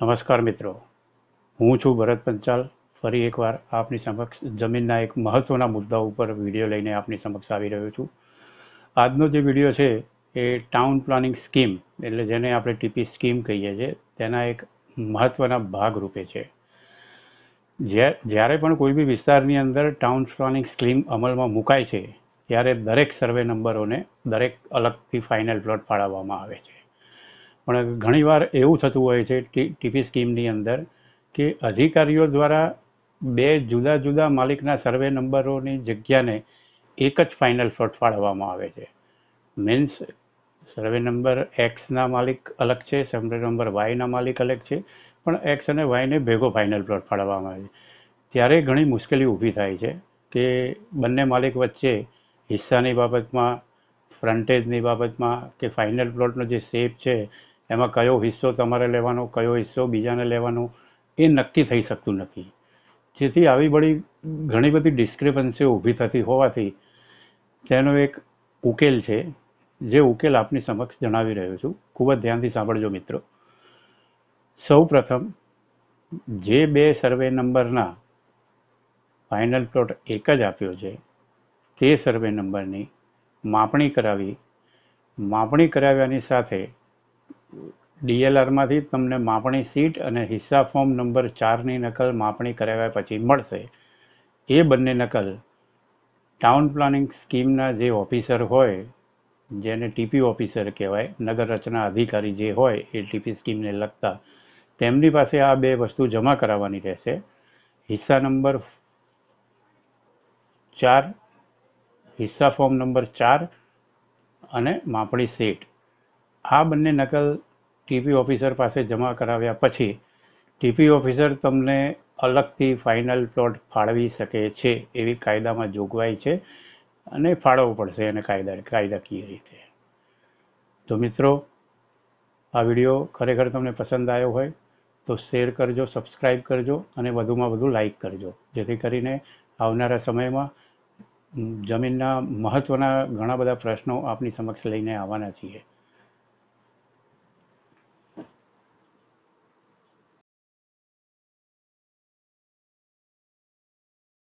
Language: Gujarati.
નમસ્કાર મિત્રો, હું છું ભરત પંચાલ. ફરી એકવાર આપની સમક્ષ જમીનના એક મહત્ત્વના મુદ્દા ઉપર વિડીયો લઈને આપની સમક્ષ આવી રહ્યો છું. આજનો જે વિડીયો છે એ ટાઉન પ્લાનિંગ સ્કીમ એટલે જેને આપણે ટીપી સ્કીમ કહીએ છીએ તેના એક મહત્ત્વના ભાગરૂપે છે. જ્યારે પણ કોઈ બી વિસ્તારની અંદર ટાઉન પ્લાનિંગ સ્કીમ અમલમાં મુકાય છે ત્યારે દરેક સર્વે નંબરોને દરેક અલગથી ફાઇનલ પ્લોટ ફાળવવામાં આવે છે. પણ ઘણીવાર એવું થતું હોય છે ટીપી સ્કીમની અંદર કે અધિકારીઓ દ્વારા બે જુદા જુદા માલિકના સર્વે નંબરોની જગ્યાને એક જ ફાઇનલ પ્લોટ ફાળવવામાં આવે છે. મીન્સ સર્વે નંબર એક્સના માલિક અલગ છે, સર્વે નંબર વાયના માલિક અલગ છે, પણ એક્સ અને વાયને ભેગો ફાઇનલ પ્લોટ ફાળવવામાં આવે છે. ત્યારે ઘણી મુશ્કેલી ઊભી થાય છે કે બંને માલિક વચ્ચે હિસ્સાની બાબતમાં, ફ્રન્ટેજની બાબતમાં કે ફાઇનલ પ્લોટનો જે શેપ છે એમાં કયો હિસ્સો તમારે લેવાનો, કયો હિસ્સો બીજાને લેવાનો એ નક્કી થઈ શકતું નથી. જેથી આવી ઘણી બધી ડિસ્ક્રિપન્સીઓ ઊભી થતી હોવાથી તેનો એક ઉકેલ છે, જે ઉકેલ આપની સમક્ષ જણાવી રહ્યો છું. ખૂબ જ ધ્યાનથી સાંભળજો મિત્રો. સૌ પ્રથમ જે બે સર્વે નંબરના ફાઇનલ પ્લોટ એક જ આપ્યો છે તે સર્વે નંબરની માપણી કરાવ્યાની સાથે ડીએલઆરમાંથી તમને માપણી સીટ અને હિસ્સા ફોર્મ નંબર 4ની નકલ માપણી કરાવ્યા પછી મળશે. એ બંને નકલ ટાઉન પ્લાનિંગ સ્કીમના જે ઓફિસર હોય, જેને ટીપી ઓફિસર કહેવાય, નગર રચના અધિકારી જે હોય એ ટીપી સ્કીમને લગતા, તેમની પાસે આ બે વસ્તુ જમા કરાવવાની રહેશે. હિસ્સા નંબર 4, હિસ્સા ફોર્મ નંબર 4 અને માપણી સીટ. આ બંને નકલ ટીપી ઓફિસર પાસે જમા કરાવ્યા પછી ટીપી ઓફિસર તમને અલગથી ફાઇનલ પ્લોટ ફાળવી શકે છે એવી કાયદામાં જોગવાઈ છે અને ફાળવવું પડશે એને કાયદાકીય રીતે. તો મિત્રો, આ વિડીયો ખરેખર તમને પસંદ આવ્યો હોય તો શેર કરજો, સબસ્ક્રાઈબ કરજો અને વધુમાં વધુ લાઈક કરજો, જેથી કરીને આવનારા સમયમાં જમીનના મહત્ત્વના ઘણા બધા પ્રશ્નો આપની સમક્ષ લઈને આવવાના છીએ.